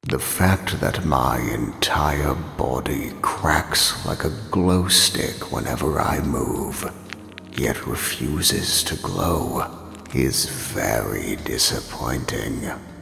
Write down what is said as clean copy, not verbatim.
The fact that my entire body cracks like a glow stick whenever I move, yet refuses to glow, is very disappointing.